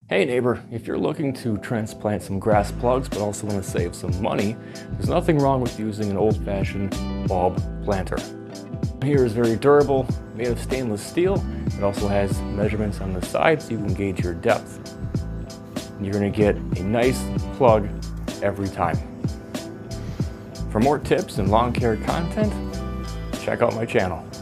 Hey neighbor, if you're looking to transplant some grass plugs but also want to save some money, there's nothing wrong with using an old-fashioned bulb planter. Here is very durable, made of stainless steel. It also has measurements on the side so you can gauge your depth. And you're going to get a nice plug every time. For more tips and lawn care content, check out my channel.